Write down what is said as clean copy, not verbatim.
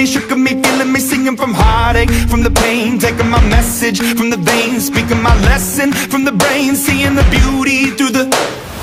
me, shook of me, feeling me, singing from heartache, from the pain, taking my message from the veins, speaking my lesson from the brain, seeing the beauty through the